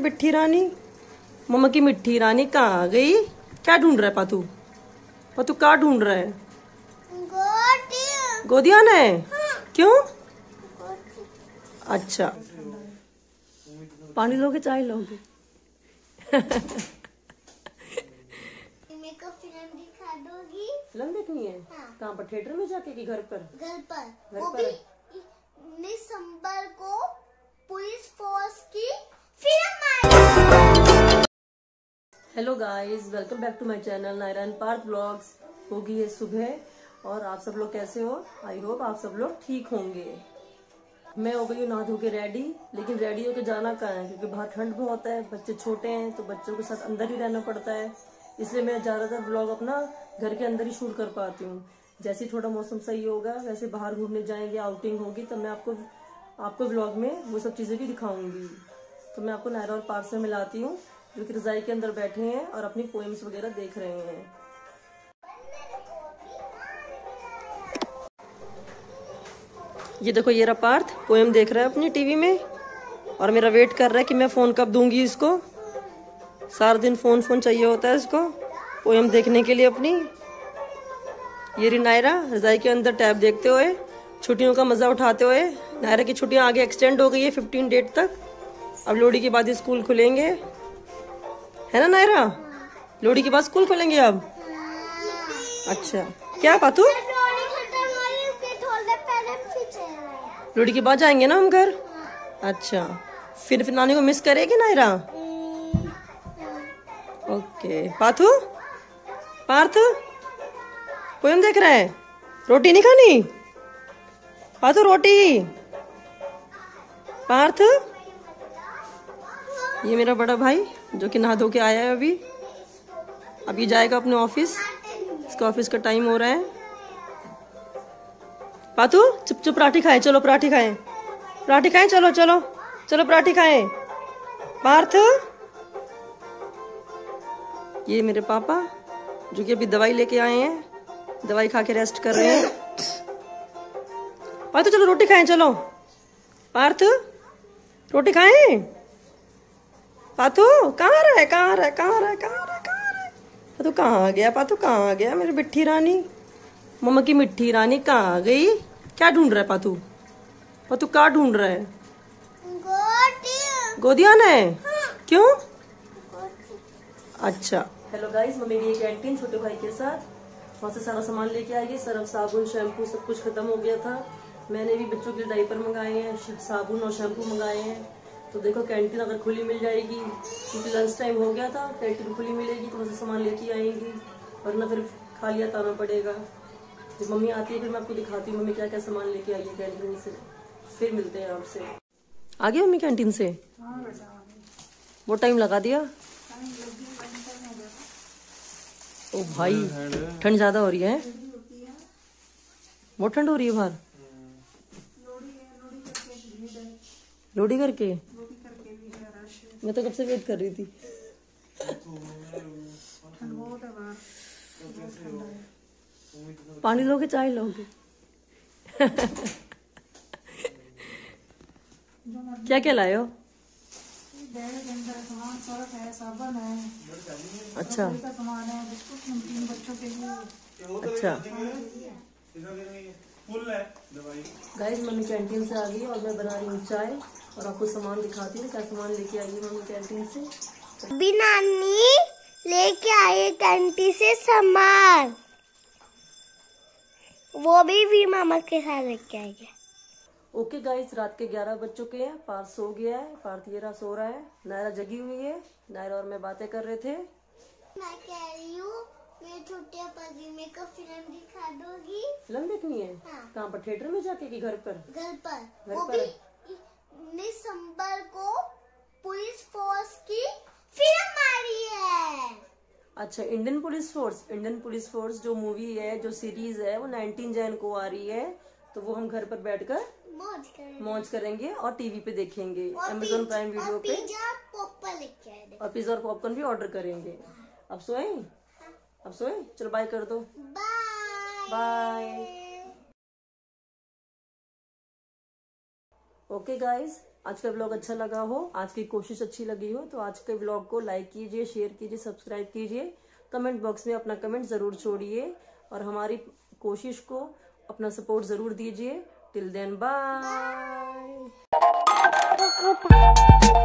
बिट्ठी रानी। मम्मा की मिट्टी रानी कहाँ गई? क्या ढूंढ रहा है पातू? पातू क्या ढूंढ रहा है? गोदी आना है? क्यों? अच्छा, पानी लोगे चाय लोगे? मेरे को फिल्म दिखा दोगी? फिल्म देखनी है? हाँ। कहाँ पर? थिएटर में जाके कि घर पर? घर पर। घर वो पर? भी दिसंबर को पुलिस फोर्स की फिल्म आई। Hello guys, welcome back to my channel Naira and Parth vlogs. होगी है सुबह और आप सब लोग कैसे हो? आई होप आप सब लोग ठीक होंगे। मैं हो गई हूँ नहा धो के रेडी, लेकिन रेडी होके जाना कहाँ है क्योंकि बाहर ठंड में होता है, बच्चे छोटे हैं तो बच्चों के साथ अंदर ही रहना पड़ता है। इसलिए मैं ज्यादातर व्लॉग अपना घर के अंदर ही शूट कर पाती हूँ। जैसे ही थोड़ा मौसम सही होगा वैसे बाहर घूमने जाएंगे, आउटिंग होगी तो मैं आपको व्लॉग में वो सब चीजें भी दिखाऊंगी। तो मैं आपको नायरा और पार्थ से मिलाती हूँ जो कि रजाई के अंदर बैठे हैं और अपनी पोएम्स वगैरह देख रहे हैं। ये देखो, ये रहा पार्थ पोएम देख रहा है अपनी टीवी में और मेरा वेट कर रहा है कि मैं फोन कब दूंगी इसको। सारा दिन फोन चाहिए होता है इसको पोएम देखने के लिए अपनी। ये रही नायरा रजाई के अंदर टैब देखते हुए, छुट्टियों का मजा उठाते हुए। नायरा की छुट्टियां आगे एक्सटेंड हो गई है 15 डेट तक। अब लोहड़ी के बाद स्कूल खुलेंगे, है ना नायरा? लोहड़ी के बाद स्कूल खुलेंगे अब। अच्छा, क्या पातू? लोहड़ी के बाद जाएंगे ना हम घर। अच्छा, फिर नानी को मिस करेगी नायरा? ओके। पाथू, पार्थ पोएम देख रहा है? रोटी नहीं खानी? पाथू रोटी। पार्थ, ये मेरा बड़ा भाई जो कि नहा धो के आया है अभी जाएगा अपने ऑफिस। इसका ऑफिस का टाइम हो रहा है। पातू चुप चुप पराठी खाएं, चलो पराठी खाएं, पराठी खाएं, चलो चलो चलो पराठी खाएं। पार्थ, ये मेरे पापा जो कि अभी दवाई लेके आए हैं, दवाई खा के रेस्ट कर रहे हैं। पातू चलो रोटी खाएं, चलो। पार्थ रोटी खाएं। पातू कहाँ रहे? पातू कहाँ आ गया? पातू कहाँ आ गया? मेरी बिट्ठी रानी। मम्मा की मिट्टी रानी कहाँ गई? क्या ढूंढ रहा है पातू? पातू क्या ढूंढ रहा है? गोदी आना है? क्यों? अच्छा। हेलो गाइस, मम्मी गई कैंटीन छोटे भाई के साथ, वहाँ से सारा सामान लेके आई है। सर्फ साबुन शैम्पू सब कुछ खत्म हो गया था। मैंने भी बच्चों के डायपर मंगाए हैं, साबुन और शैम्पू मंगाए हैं। तो देखो कैंटीन अगर खुली मिल जाएगी क्योंकि लंच टाइम हो गया था, कैंटीन खुली मिलेगी तो वैसे सामान लेके आएंगी, वरना फिर खाली आना पड़ेगा। जब मम्मी आती है फिर मैं आपको दिखाती हूँ मम्मी क्या क्या सामान लेके आई है कैंटीन से। फिर मिलते हैं आपसे। आ गई मम्मी कैंटीन से? वो टाइम लगा दिया? ओ भाई, ठंड ज्यादा हो रही है। बहुत ठंड हो रही है बाहर। लोडी करके मैं तो कब से वेट कर रही थी। पानी लोगे चाय लोगे? क्या क्या लाए हो? अच्छा अच्छा। गाइस मम्मी कैंटीन से आ गई और मैं बना रही हूँ चाय और आपको सामान दिखाती हूँ क्या सामान लेके आई है मम्मी कैंटीन से। अभी नानी लेके आई कैंटीन से सामान, वो भी मामा के साथ लेके आई है। ओके गाइस, रात के 11 बज चुके हैं। पार्थ सो गया है, पार्थ ये रहा सो रहा है। नायरा जगी हुई है, नायरा और मैं बातें कर रहे थे। मैं कह रही हूँ मेरे छोटे पति मेरे को फिल्म दिखा दोगी? फिल्म देखनी है? हाँ। कहाँ पर? थिएटर में जाके कि घर पर? घर पर। घर वो पर? भी दिसंबर को पुलिस फोर्स की फिल्म आ रही है। अच्छा, इंडियन पुलिस फोर्स जो मूवी है, जो सीरीज है, वो 19 जैन को आ रही है। तो वो हम घर पर बैठकर मौज करेंगे और टीवी पे देखेंगे, अमेज़न प्राइम वीडियो पे। और पिज्जा और पॉपकॉर्न भी ऑर्डर करेंगे। अब सोए? अब सोए? चलो बाय कर दो। बाय। ओके गाइस, आज का व्लॉग अच्छा लगा हो, आज की कोशिश अच्छी लगी हो तो आज के व्लॉग को लाइक कीजिए, शेयर कीजिए, सब्सक्राइब कीजिए। कमेंट बॉक्स में अपना कमेंट जरूर छोड़िए और हमारी कोशिश को अपना सपोर्ट जरूर दीजिए। Till then bye.